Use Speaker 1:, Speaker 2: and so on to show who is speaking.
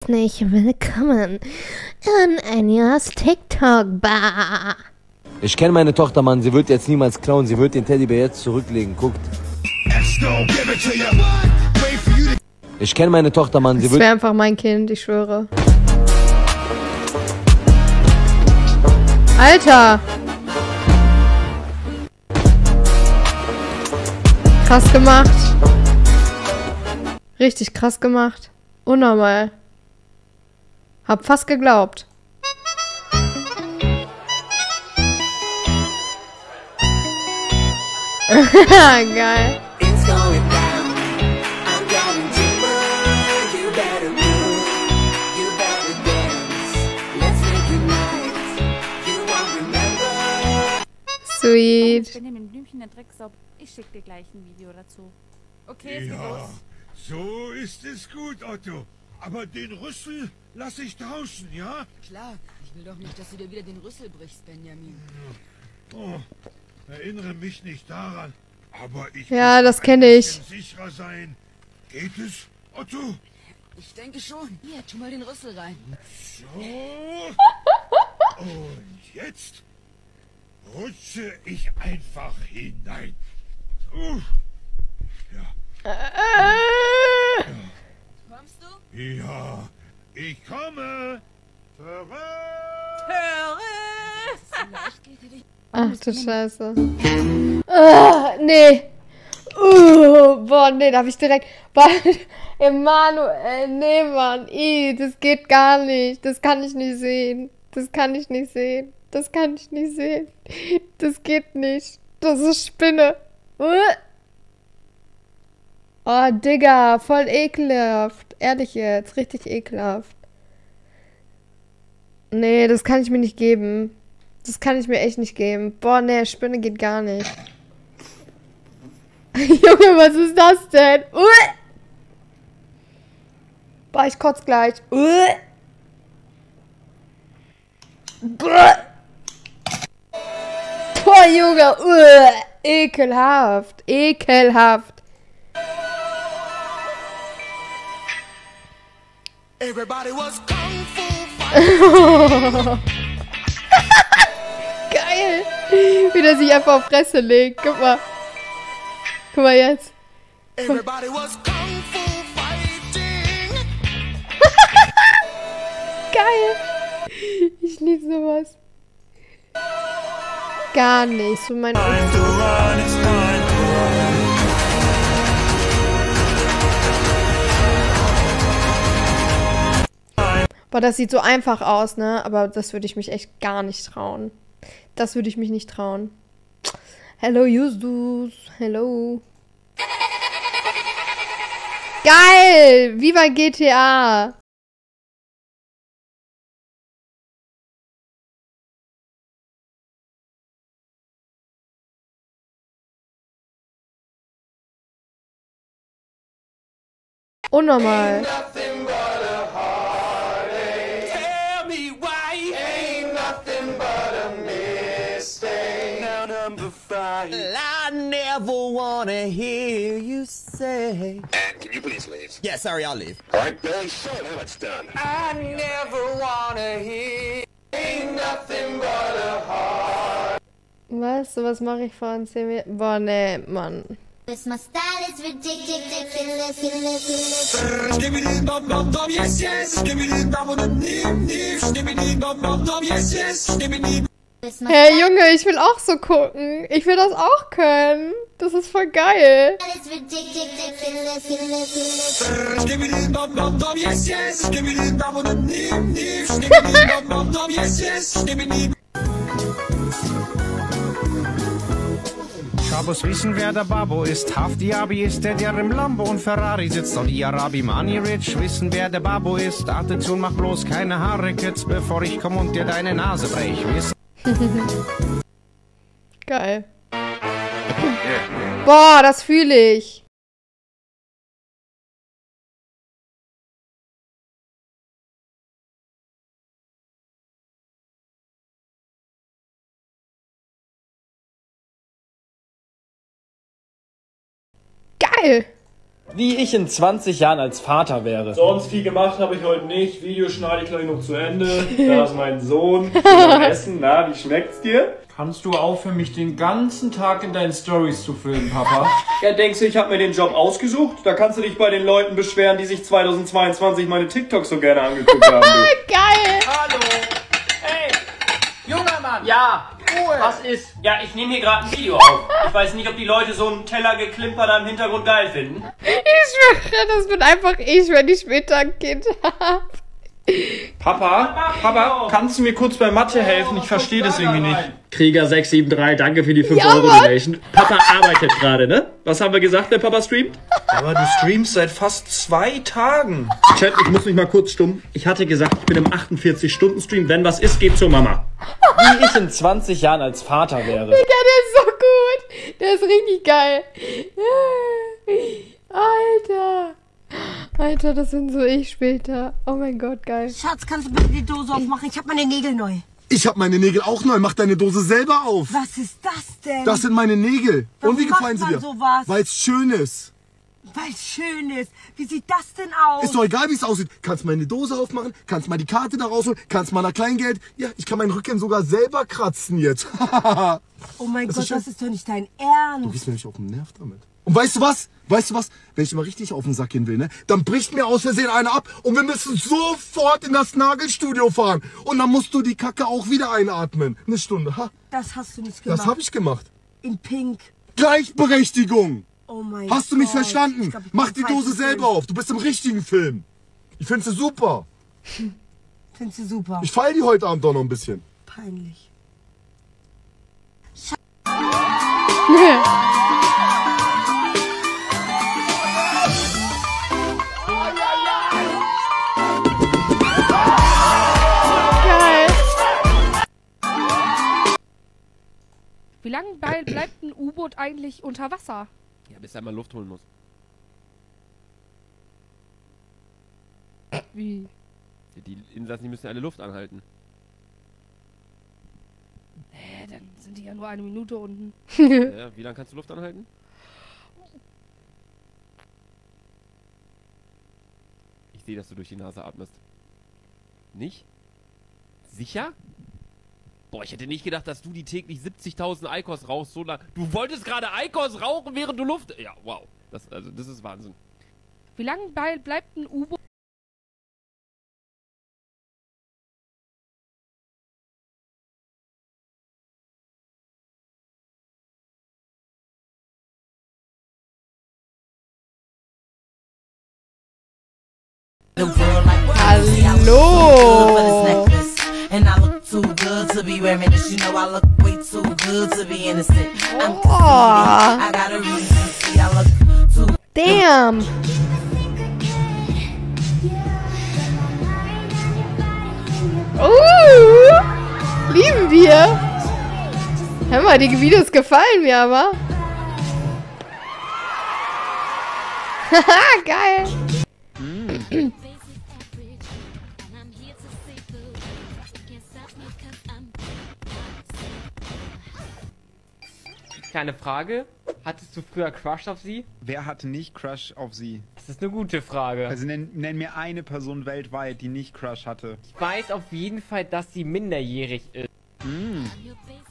Speaker 1: herzlich willkommen in Anjas TikTok-Bar.
Speaker 2: Ich kenne meine Tochter, Mann. Sie wird jetzt niemals klauen. Sie wird den Teddybär jetzt zurücklegen. Guckt. Ich kenne meine Tochter, Mann.
Speaker 1: Das wäre einfach mein Kind, ich schwöre. Alter! Krass gemacht. Richtig krass gemacht. Unnormal. Hab fast geglaubt. Geil. Sweet.
Speaker 3: Ich bin dem Blümchen der Drecksau. Ich schick dir gleich ein Video dazu. Okay, jetzt geht los.
Speaker 4: So ist es gut, Otto. Aber den Rüssel lasse ich draußen, ja?
Speaker 5: Klar, ich will doch nicht, dass du dir wieder den Rüssel brichst, Benjamin.
Speaker 4: Oh, erinnere mich nicht daran. Aber ich
Speaker 1: Ja,
Speaker 4: muss
Speaker 1: das kenne
Speaker 4: ein
Speaker 1: ich.
Speaker 4: bisschen sicherer sein. Geht es, Otto?
Speaker 5: Ich denke schon. Hier, tu mal den Rüssel rein.
Speaker 4: So. Und jetzt rutsche ich einfach hinein. Ja.
Speaker 5: Kommst du?
Speaker 4: Ja, ich komme.
Speaker 5: Vielleicht geht er dich.
Speaker 1: Ach du Scheiße. Nee. Boah, nee, da hab ich direkt... Boah, Emanuel, nee, Mann. Das geht gar nicht. Das kann ich nicht sehen. Das kann ich nicht sehen. Das kann ich nicht sehen. Das geht nicht. Das ist Spinne. Oh, Digga, voll ekelhaft. Ehrlich jetzt, richtig ekelhaft. Nee, das kann ich mir nicht geben. Das kann ich mir echt nicht geben. Boah, nee, Spinne geht gar nicht. Junge, was ist das denn? Boah, ich kotz gleich. Boah, Junge. Ekelhaft. Ekelhaft.
Speaker 4: Everybody was kung fu.
Speaker 1: Geil. Wie der sich einfach auf Fresse legt. Guck mal. Guck mal jetzt.
Speaker 4: Everybody was kung fu fighting.
Speaker 1: Geil. Ich liebe sowas. Gar nicht. So mein Boah, das sieht so einfach aus, ne? Aber das würde ich mich echt gar nicht trauen. Das würde ich mich nicht trauen. Hello, Justus. Hello. Geil! Viva GTA! Unnormal.
Speaker 6: I never wanna hear you say.
Speaker 7: And can you please leave?
Speaker 6: Yeah, sorry, I'll leave.
Speaker 7: All right, Billy, so now it's done.
Speaker 6: I never wanna hear. Ain't nothing but a heart.
Speaker 1: Was? Was mache ich vor 10 Minuten? Boah, nee, Mann.
Speaker 8: This my style is ridiculous.
Speaker 6: Skibbidi bum bum bum, yes yes. Skibbidi bum bum nim. Skibbidi bum bum bum, yes yes. Skibbidi.
Speaker 1: Hey Junge, ich will auch so gucken. Ich will das auch können. Das ist voll geil.
Speaker 6: Skibbidi bum bum bum, yes yes. Skibbidi bum bum nim. Skibbidi bum bum bum, yes yes. Skibbidi.
Speaker 9: Schabos wissen, wer der Babo ist. Hafti-Abi ist der im Lambo und Ferrari sitzt. Und die Arabi Money Rich wissen, wer der Babo ist. Attention, mach bloß keine Haare, Kids, bevor ich komm und dir deine Nase brech.
Speaker 1: Geil. Boah, das fühle ich. Geil.
Speaker 10: Wie ich in 20 Jahren als Vater wäre.
Speaker 11: Sonst viel gemacht habe ich heute nicht. Video schneide ich gleich noch zu Ende. Da ist mein Sohn. Zum Essen. Na, wie schmeckt's dir?
Speaker 12: Kannst du aufhören, mich den ganzen Tag in deinen Stories zu filmen, Papa?
Speaker 11: Ja, denkst du, ich habe mir den Job ausgesucht? Da kannst du dich bei den Leuten beschweren, die sich 2022 meine TikToks so gerne angeguckt haben.
Speaker 1: Geil!
Speaker 13: Hallo! Hey! Junger Mann! Ja! Ruhe! Was ist? Ja, ich nehme hier gerade ein Video auf. Ich weiß nicht, ob die Leute so einen Tellergeklimper da im Hintergrund geil finden.
Speaker 1: Ich schwöre, das bin einfach ich, wenn ich später ein Kind habe.
Speaker 12: Papa, kannst du mir kurz bei Mathe helfen? Ich verstehe das irgendwie nicht.
Speaker 10: Krieger 673, danke für die 5 Euro Donation. Papa arbeitet gerade, ne? Was haben wir gesagt, wenn Papa streamt?
Speaker 12: Aber du streamst seit fast 2 Tagen.
Speaker 10: Chat, ich muss mich mal kurz stumm. Ich hatte gesagt, ich bin im 48-Stunden-Stream. Wenn was ist, geht zur Mama. Wie ich in 20 Jahren als Vater wäre.
Speaker 1: Digga, der ist so gut. Der ist richtig geil. Alter. Alter, das bin so ich später. Oh mein Gott, geil.
Speaker 14: Schatz, kannst du bitte die Dose aufmachen? Ich hab meine Nägel neu.
Speaker 15: Ich hab meine Nägel auch neu. Mach deine Dose selber auf.
Speaker 14: Was ist das denn?
Speaker 15: Das sind meine Nägel.
Speaker 14: Warum
Speaker 15: und wie gefallen sie
Speaker 14: macht
Speaker 15: dir?
Speaker 14: man sowas?
Speaker 15: Weil es schön ist.
Speaker 14: Weil es schön ist. Wie sieht das denn aus?
Speaker 15: Ist doch egal, wie es aussieht. Kannst meine Dose aufmachen, kannst mal die Karte da rausholen, kannst mal nach Kleingeld. Ja, ich kann meinen Rücken sogar selber kratzen jetzt.
Speaker 14: Oh mein Gott, das ist doch nicht dein Ernst.
Speaker 15: Du gehst mir nicht auf den Nerv damit. Und weißt du was? Weißt du was? Wenn ich mal richtig auf den Sack gehen will, ne, dann bricht mir aus Versehen einer ab und wir müssen sofort in das Nagelstudio fahren. Und dann musst du die Kacke auch wieder einatmen. 1 Stunde, ha?
Speaker 14: Das hast du nicht gemacht.
Speaker 15: Das habe ich gemacht.
Speaker 14: In Pink.
Speaker 15: Gleichberechtigung.
Speaker 14: Oh mein
Speaker 15: Hast du mich
Speaker 14: Gott.
Speaker 15: verstanden?
Speaker 14: Ich glaub, ich
Speaker 15: Mach
Speaker 14: bin
Speaker 15: die Dose
Speaker 14: falsch
Speaker 15: selber auf. Du bist im richtigen Film. Ich finde sie super.
Speaker 14: Findest du super?
Speaker 15: Ich feiere die heute Abend doch noch ein bisschen.
Speaker 14: Peinlich.
Speaker 3: Wie lange bleibt ein U-Boot eigentlich unter Wasser?
Speaker 16: Ja, bis er mal Luft holen muss.
Speaker 3: Wie?
Speaker 16: Die Insassen, die müssen alle Luft anhalten.
Speaker 3: Dann sind die ja nur 1 Minute unten.
Speaker 16: Ja, wie lange kannst du Luft anhalten? Ich sehe, dass du durch die Nase atmest. Nicht? Sicher? Boah, ich hätte nicht gedacht, dass du die täglich 70.000 Eikos rauchst, so lang. Du wolltest gerade Eikos rauchen, während du Luft... Ja, wow. Das ist Wahnsinn.
Speaker 3: Wie lange bleibt ein U-Boot?
Speaker 1: Hallo!
Speaker 17: And I look too good to be wearing this. You know I look way too good to be innocent. I'm I got a reason to see I look too.
Speaker 1: Damn! Lieben wir! Hör mal, die Videos gefallen mir aber. Haha, geil!
Speaker 18: Kleine Frage. Hattest du früher Crush auf sie?
Speaker 19: Wer hatte nicht Crush auf sie?
Speaker 18: Das ist eine gute Frage.
Speaker 19: Also nenn mir eine Person weltweit, die nicht Crush hatte.
Speaker 18: Ich weiß auf jeden Fall, dass sie minderjährig ist.